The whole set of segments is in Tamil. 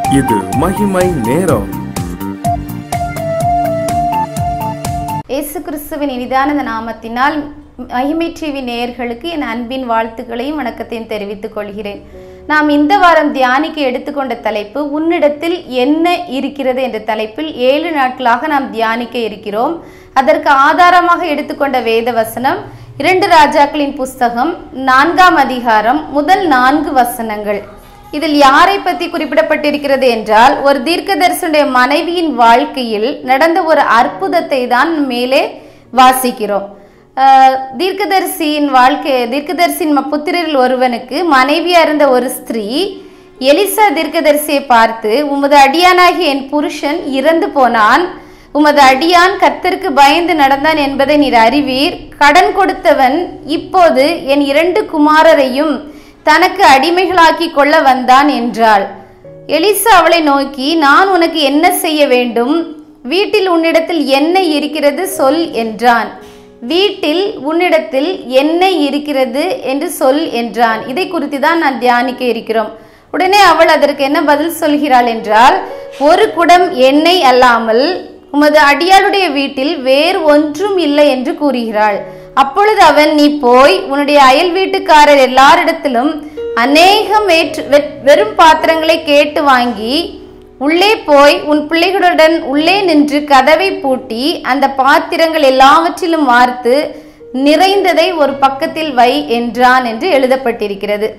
இது மகிமை நேரம். இயேசு கிறிஸ்துவின் இனிதான நாமத்தினால் மகிமை டிவி நேயர்களுக்கு என் அன்பின் வாழ்த்துக்களையும் வணக்கத்தையும் தெரிவித்துக் கொள்கிறேன். நாம் இந்த வாரம் தியானிக்க எடுத்துக்கொண்ட தலைப்பு உன்னிடத்தில் என்ன இருக்கிறது என்ற தலைப்பில் 7 நாட்களாக நாம் தியானிக்க இருக்கிறோம். அதற்கு ஆதாரமாக எடுத்துக்கொண்ட வேத வசனம் 2 ராஜாக்களின் புஸ்தகம் 4ஆம் அதிகாரம் முதல் 4 வசனங்கள். இதில் யாரை பற்றி குறிப்பிடப்பட்டிருக்கிறது என்றால், ஒரு தீர்க்கதரிசியுடைய மனைவியின் வாழ்க்கையில் நடந்த ஒரு அற்புதத்தை தான் மேலே வாசிக்கிறோம். தீர்க்கதரிசியின் புத்திரரில் ஒருவனுக்கு மனைவியா இருந்த ஒரு ஸ்திரீ எலிசா தீர்க்கதரிசியை பார்த்து, உமது அடியானாகிய என் புருஷன் இறந்து போனான், உமது அடியான் கர்த்தருக்கு பயந்து நடந்தான் என்பதை நீர் அறிவீர். கடன் கொடுத்தவன் இப்போது என் 2 குமாரரையும் தனக்கு அடிமைகளாக்கி கொள்ள வந்தான் என்றாள். எலிசா அவளை நோக்கி, நான் உனக்கு என்ன செய்ய வேண்டும்? வீட்டில் உன்னிடத்தில் என்ன இருக்கிறது சொல் என்றான். வீட்டில் உன்னிடத்தில் என்ன இருக்கிறது என்று சொல் என்றான். இதை குறித்து தான் நான் தியானிக்க இருக்கிறோம். உடனே அவள் அதற்கு என்ன பதில் சொல்கிறாள் என்றால், ஒரு குடம் எண்ணெய் அல்லாமல் உமது அடியாளுடைய வீட்டில் வேறு ஒன்றும் இல்லை என்று கூறுகிறாள். அப்பொழுது அவன், நீ போய் உன்னுடைய அயல் வீட்டுக்காரர் எல்லாரிடத்திலும் அநேகம் வெறும் பாத்திரங்களை கேட்டு வாங்கி உள்ளே போய் உன் பிள்ளைகளுடன் உள்ளே நின்று கதவை பூட்டி அந்த பாத்திரங்கள் எல்லாவற்றிலும் வார்த்து நிறைந்ததை ஒரு பக்கத்தில் வை என்றான் என்று எழுதப்பட்டிருக்கிறது.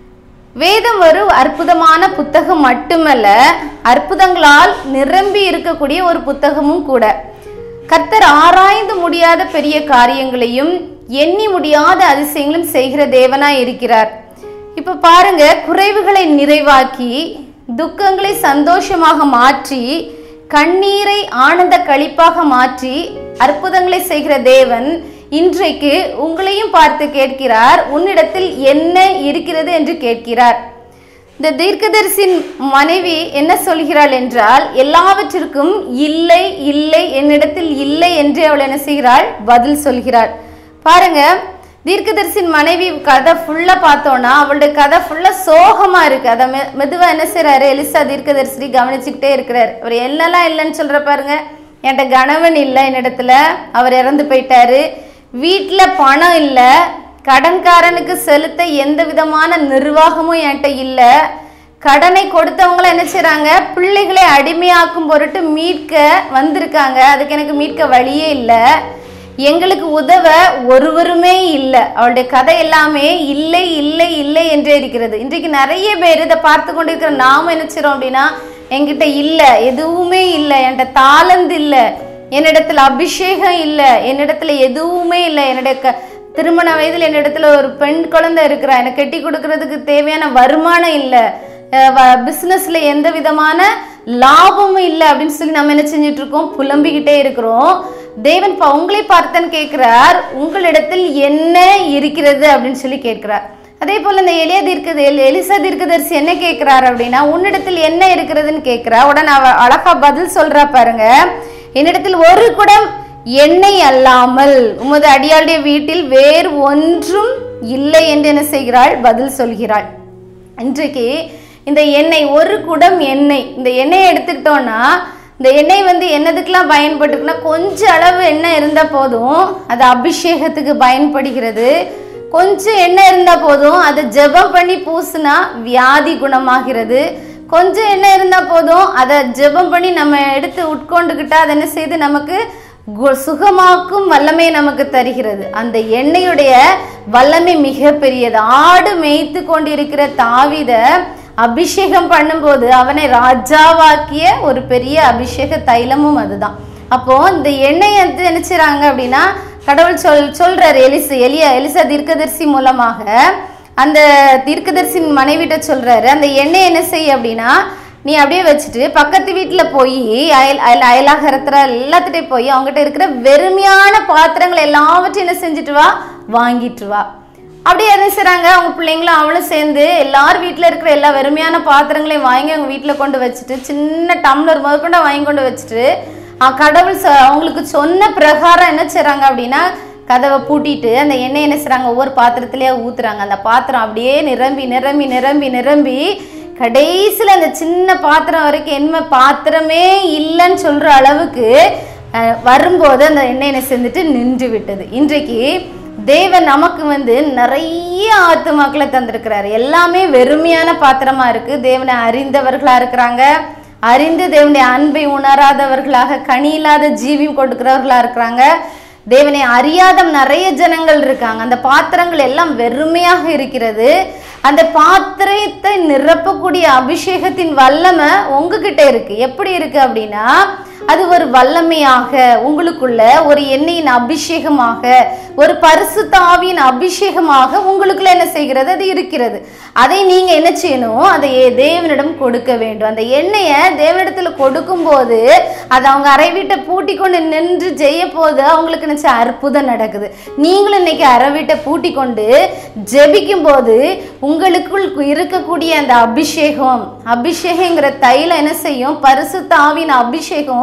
வேதம் ஒரு அற்புதமான புத்தகம் மட்டுமல்ல, அற்புதங்களால் நிரம்பி இருக்கக்கூடிய ஒரு புத்தகமும் கூட. கர்த்தர் ஆராய்ந்து முடியாத பெரிய காரியங்களையும் எண்ணி முடியாத அதிசயங்களும் செய்கிற தேவனாய் இருக்கிறார். இப்ப பாருங்க, குறைவுகளை நிறைவாக்கி துக்கங்களை சந்தோஷமாக மாற்றி கண்ணீரை ஆனந்த களிப்பாக மாற்றி அற்புதங்களை செய்கிற தேவன் இன்றைக்கு உங்களையும் பார்த்து கேட்கிறார், உன்னிடத்தில் என்ன இருக்கிறது என்று கேட்கிறார். இந்த தீர்க்கதரிசியின் மனைவி என்ன சொல்கிறாள் என்றால், எல்லாவற்றிற்கும் இல்லை இல்லை, என்னிடத்தில் இல்லை என்று அவள் என்ன செய்கிறாள்? பதில் சொல்கிறாள். பாருங்க, தீர்க்கதரிசியின் மனைவி கதை ஃபுல்லா பார்த்தோம்னா அவளுடைய கதை ஃபுல்லா சோகமா இருக்கு. அதை மெதுவா என்ன செய்யறாரு? எலிசா தீர்க்கதரிசி கவனிச்சுக்கிட்டே இருக்கிறார். அவர் என்னெல்லாம் இல்லைன்னு சொல்ற பாருங்க. என்கிட்ட கணவன் இல்லை, என்னிடத்துல அவர் இறந்து போயிட்டாரு, வீட்டுல பணம் இல்லை, கடன்காரனுக்கு செலுத்த எந்த விதமான நிர்வாகமும் என்கிட்ட இல்லை, கடனை கொடுத்தவங்கள என்ன செய்றாங்க? பிள்ளைகளை அடிமையாக்கும் பொருட்டு மீட்க வந்திருக்காங்க, அதுக்கு எனக்கு மீட்க வழியே இல்லை, எங்களுக்கு உதவ ஒருவருமே இல்லை. அவளுடைய கதை எல்லாமே இல்லை இல்லை இல்லை என்றே இருக்கிறது. இன்றைக்கு நிறைய பேர் இதை பார்த்து கொண்டு இருக்கிற நாம என்ன செய்றோம் அப்படின்னா, என்கிட்ட இல்லை, எதுவுமே இல்லை, என்கிட்ட தாளந்து இல்லை, என்னிடத்துல அபிஷேகம் இல்லை, என்னிடத்துல எதுவுமே இல்லை, என்னுடைய திருமண வயதில் என்னிடத்துல ஒரு பெண் குழந்தை இருக்கிறா, எனக்கு கட்டி கொடுக்கறதுக்கு தேவையான வருமானம் இல்லை, பிசினஸ்ல எந்த விதமான லாபமும் இல்லை அப்படின்னு சொல்லி நம்ம என்ன செஞ்சுட்டு இருக்கோம்? புலம்பிக்கிட்டே இருக்கிறோம். தேவன் உங்களை பார்த்தன்னு கேட்கிறார், உங்களிடத்தில் என்ன இருக்கிறது அப்படின்னு சொல்லி கேட்கிறார். அதே போல இந்த எலிசா தீர்க்கதரிசி என்ன கேட்கிறார் அப்படின்னா, உன்னிடத்தில் என்ன இருக்கிறதுன்னு கேட்கிறா. உடனே அவ அழகா பதில் சொல்றா பாருங்க, என்னிடத்தில் ஒரு குடம் எண்ணெய் அல்லாமல் உமது அடியாளுடைய வீட்டில் வேறு ஒன்றும் இல்லை என்று என்ன செய்கிறாள்? பதில் சொல்கிறாள். இன்றைக்கு இந்த எண்ணெய், ஒரு குடம் எண்ணெய், இந்த எண்ணெயை எடுத்துக்கிட்டோம்னா இந்த எண்ணெய் என்னதுக்கெல்லாம் பயன்பட்டுக்குன்னா, கொஞ்சம் அளவு எண்ணெய் இருந்தால் போதும், அது அபிஷேகத்துக்கு பயன்படுகிறது. கொஞ்சம் எண்ணெய் இருந்தால் போதும், அதை ஜெபம் பண்ணி பூசினா வியாதி குணமாகிறது. கொஞ்சம் எண்ணெய் இருந்தால் போதும், அதை ஜெபம் பண்ணி நம்ம எடுத்து உட்கொண்டுக்கிட்டா அது என்ன செய்து நமக்கு சுகமாக்கும் வல்லமை நமக்கு தருகிறது. அந்த எண்ணெயுடைய வல்லமை மிக பெரியது. ஆடு மேய்த்து கொண்டிருக்கிற தாவீத அபிஷேகம் பண்ணும்போது அவனை ராஜாவாக்கிய ஒரு பெரிய அபிஷேக தைலமும் அதுதான். அப்போ இந்த எண்ணெயை நினைச்சுறாங்க அப்படின்னா, கடவுள் சொல்றாரு எலிசா தீர்க்கதரிசி மூலமாக அந்த தீர்க்கதரிசியின் மனைவிட்ட சொல்றாரு, அந்த எண்ணெய் என்ன செய்ய அப்படின்னா, நீ அப்படியே வச்சுட்டு பக்கத்து வீட்டில் போய் அயலாகரத்துல எல்லாத்துட்டே போய் அவங்ககிட்ட இருக்கிற வெறுமையான பாத்திரங்கள் எல்லாவற்றையும் என்ன செஞ்சுட்டு வா, வாங்கிட்டு வா. அப்படியே என்ன செய்றாங்க? அவங்க பிள்ளைங்களும் அவளும் சேர்ந்து எல்லாரும் வீட்டில் இருக்கிற எல்லா வெறுமையான பாத்திரங்களையும் வாங்கி அவங்க வீட்டில் கொண்டு வச்சுட்டு, சின்ன டம்ளர் முதற்கொண்டு வாங்கி கொண்டு வச்சுட்டு, கடவுள் அவங்களுக்கு சொன்ன பிரகாரம் என்ன செய்றாங்க அப்படின்னா, கதவை பூட்டிட்டு அந்த எண்ணெய் என்ன செய்றாங்க? ஒவ்வொரு பாத்திரத்திலேயே ஊத்துறாங்க. அந்த பாத்திரம் அப்படியே நிரம்பி நிரம்பி நிரம்பி நிரம்பி கடைசியில் அந்த சின்ன பாத்திரம் வரைக்கும் என்ன பாத்திரமே இல்லைன்னு சொல்ற அளவுக்கு வரும்போது அந்த எண்ணெய் என்ன செஞ்சுட்டு நின்று விட்டது. இன்றைக்கு தேவன் நமக்கு நிறைய ஆத்துமாக்களை தந்திருக்கிறாரு. எல்லாமே வெறுமையான பாத்திரமா இருக்கு. தேவனை அறிந்தவர்களா இருக்கிறாங்க, அறிந்து தேவனுடைய அன்பை உணராதவர்களாக கனி இல்லாத ஜீவியம் கொடுக்கிறவர்களா இருக்கிறாங்க. தேவனை அறியாத நிறைய ஜனங்கள் இருக்காங்க. அந்த பாத்திரங்கள் எல்லாம் வெறுமையாக இருக்கிறது. அந்த பாத்திரத்தை நிரப்பக்கூடிய அபிஷேகத்தின் வல்லமை உங்ககிட்ட இருக்கு. எப்படி இருக்கு அப்படின்னா, அது ஒரு வல்லமையாக உங்களுக்குள்ள ஒரு எண்ணெயின் அபிஷேகமாக, ஒரு பரிசுத்த ஆவியின் அபிஷேகமாக உங்களுக்குள்ள என்ன செய்கிறது? அது இருக்கிறது. அதை நீங்க என்ன செய்யணும்? அதை தேவனிடம் கொடுக்க வேண்டும். அந்த எண்ணெயை தேவனிடத்துல கொடுக்கும் போது அது அவங்க அறை வீட்டை பூட்டி கொண்டு நின்று செய்ய போது அவங்களுக்கு நினைச்ச அற்புதம் நடக்குது. நீங்களும் இன்னைக்கு அறை வீட்டை பூட்டி கொண்டு ஜெபிக்கும் போது உங்களுக்குள் இருக்கக்கூடிய அந்த அபிஷேகங்கிற தைலம் என்ன செய்யும்? பரிசுத்த ஆவியின் அபிஷேகம்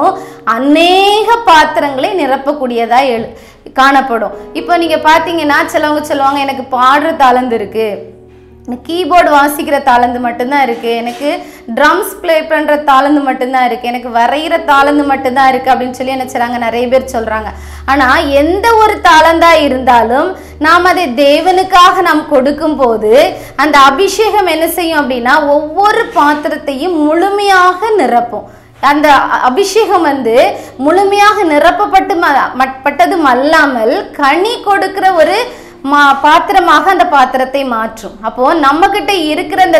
அநேக பாத்திரங்களை நிரப்பக்கூடியதா காணப்படும். இப்போ நீங்க பாத்தீங்கன்னா சிலவங்க சொல்லுவாங்க, எனக்கு பாடுற தாளந்து இருக்கு, கீபோர்டு வாசிக்கிற தாளந்து மட்டும்தான் இருக்கு, எனக்கு ட்ரம்ஸ் பிளே பண்ற தாளந்து மட்டும்தான் இருக்கு, எனக்கு வரைகிற தாளந்து மட்டும்தான் இருக்கு அப்படின்னு சொல்லி என்ன செய்றாங்க? நிறைய பேர் சொல்றாங்க. ஆனா எந்த ஒரு தாளந்தா இருந்தாலும் நாம் அதை தேவனுக்காக நாம் கொடுக்கும் போது அந்த அபிஷேகம் என்ன செய்யும் அப்படின்னா ஒவ்வொரு பாத்திரத்தையும் முழுமையாக நிரப்பும். அந்த அபிஷேகம் முழுமையாக நிரப்பப்பட்டதும் அல்லாமல் கனி கொடுக்கிற ஒரு பாத்திரமாக அந்த பாத்திரத்தை மாற்றும். அப்போ நம்ம கிட்ட இருக்கிற இந்த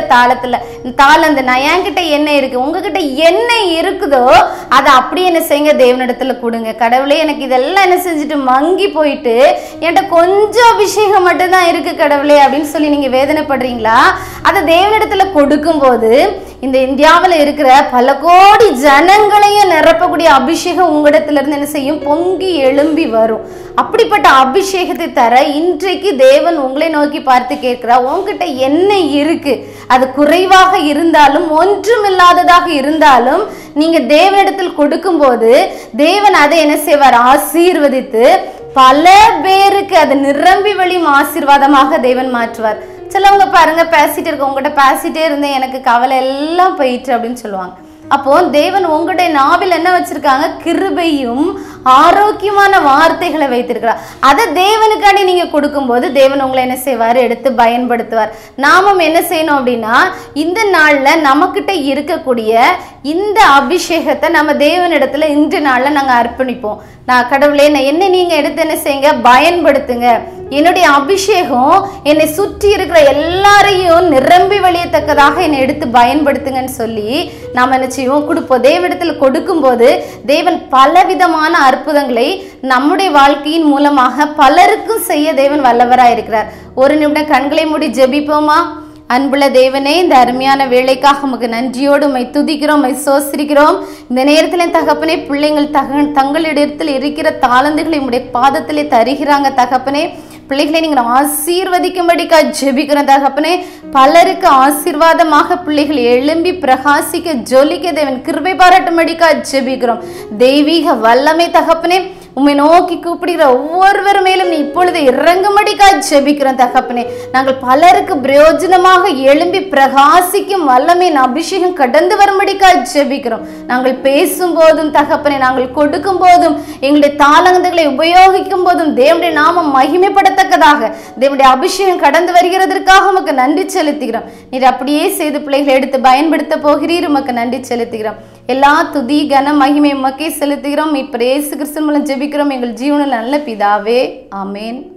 தாளந்து நான் என்கிட்ட என்ன இருக்கு, உங்ககிட்ட என்ன இருக்குதோ அதை அப்படியே என்ன செய்யுங்க? தேவனிடத்துல கொடுங்க. கடவுளே, எனக்கு இதெல்லாம் என்ன செஞ்சுட்டு மங்கி போயிட்டு என்கிட்ட கொஞ்சம் அபிஷேகம் மட்டும்தான் இருக்கு கடவுளே அப்படின்னு சொல்லி நீங்க வேதனைப்படுறீங்களா? அதை தேவனிடத்துல கொடுக்கும் போது இந்த இந்தியாவில் இருக்கிற பல கோடி ஜனங்களையும் நிரப்பக்கூடிய அபிஷேகம் உங்களிடத்துல இருந்து என்ன செய்யும்? பொங்கி எழும்பி வரும். அப்படிப்பட்ட அபிஷேகத்தை தர இன்றைக்கு தேவன் உங்களை நோக்கி பார்த்து கேட்கிறார், உங்ககிட்ட என்ன இருக்கு? அது குறைவாக இருந்தாலும் ஒன்றுமில்லாததாக இருந்தாலும் நீங்க தேவனிடத்தில் கொடுக்கும் போது தேவன் அதை என்ன செய்வார்? ஆசீர்வதித்து பல பேருக்கு அது நிரம்பி வழியும் ஆசீர்வாதமாக தேவன் மாற்றுவார். சிலவங்க பாருங்க, பேசிட்டு இருக்க உங்ககிட்ட பேசிட்டே இருந்தேன், எனக்கு கவலை எல்லாம் போயிட்டு அப்படின்னு சொல்லுவாங்க. அப்போ தேவன் உங்களுடைய நாவில் என்ன வச்சிருக்காங்க? கிருபையும் ஆரோக்கியமான வார்த்தைகளை வைத்திருக்கிறார். அதை தேவனுக்காண்டி நீங்க கொடுக்கும்போது தேவன் உங்களை என்ன செய்வார்? எடுத்து பயன்படுத்துவார். நாமும் என்ன செய்யணும் அப்படின்னா, இந்த நாள்ல நமக்கிட்ட இருக்கக்கூடிய இந்த அபிஷேகத்தை நம்ம தேவனிடத்துல இன்று நாள்ல நாங்க அர்ப்பணிப்போம். நான் கடவுளே, என்ன நீங்க எடுத்து என்ன செய்யுங்க? பயன்படுத்துங்க. என்னுடைய அபிஷேகம் என்னை சுற்றி இருக்கிற எல்லாரையும் நிரம்பி வழியத்தக்கதாக என்னை எடுத்து பயன்படுத்துங்கன்னு சொல்லி நாம் என்ன செய்வோம்? கொடுப்போம். தேவனிடத்துல கொடுக்கும் போது தேவன் பலவிதமான அற்புதங்களை நம்முடைய வாழ்க்கையின் மூலமாக பலருக்கும் செய்ய தேவன் வல்லவராய் இருக்கிறார். ஒரு நிமிடம் கண்களை மூடி ஜெபிப்போமா? அன்புள்ள தேவனே, இந்த அருமையான வேலைக்காக உமக்கு நன்றியோடு உம்மை துதிக்கிறோம், உம்மை சோஸ்திரிக்கிறோம். இந்த நேரத்தில் தகப்பனே, பிள்ளைங்கள் தங்களிடத்தில் இருக்கிற தாளந்துகளை உம்முடைய பாதத்திலே தருகிறாங்க தகப்பனே. பிள்ளைகளை நீங்கள் ஆசீர்வதிக்கும்படிக்கா ஜெபிக்கிறோம் தகப்பனே. பலருக்கு ஆசீர்வாதமாக பிள்ளைகள் எழும்பி பிரகாசிக்க ஜொலிக்க தேவன் கிருபை பாராட்டும்படிக்கா ஜெபிக்கிறோம். தெய்வீக வல்லமை தகப்பனே, உம்மை நோக்கி கூப்பிடுகிற ஒவ்வொருவர் மேலும் நீ இப்பொழுது இறங்கும்படிக்கா ஜெபிக்கிறோம் தகப்பனே. நாங்கள் பலருக்கு பிரயோஜனமாக எழும்பி பிரகாசிக்கும் வல்லமையின் அபிஷேகம் கடந்து வரும்படிக்கா ஜெபிக்கிறோம். நாங்கள் பேசும் போதும் தகப்பனே, நாங்கள் கொடுக்கும் போதும், எங்களுடைய தாளந்துகளை உபயோகிக்கும் போதும் தேவனுடைய நாமம் மகிமைப்படத்தக்கதாக தேவனுடைய அபிஷேகம் கடந்து வருகிறதற்காக உமக்கு நன்றி செலுத்துகிறோம். நீர் அப்படியே செய்து பிள்ளைகளை எடுத்து பயன்படுத்த போகிறீர். உமக்கு நன்றி செலுத்துகிறோம். எல்லா துதி கன மகிமை உமக்கே செலுத்துகிறோம். இப்ப இயேசு கிறிஸ்து மூலம் ஜெபிக்கிறோம் எங்கள் ஜீவனில் நல்ல பிதாவே. ஆமேன்.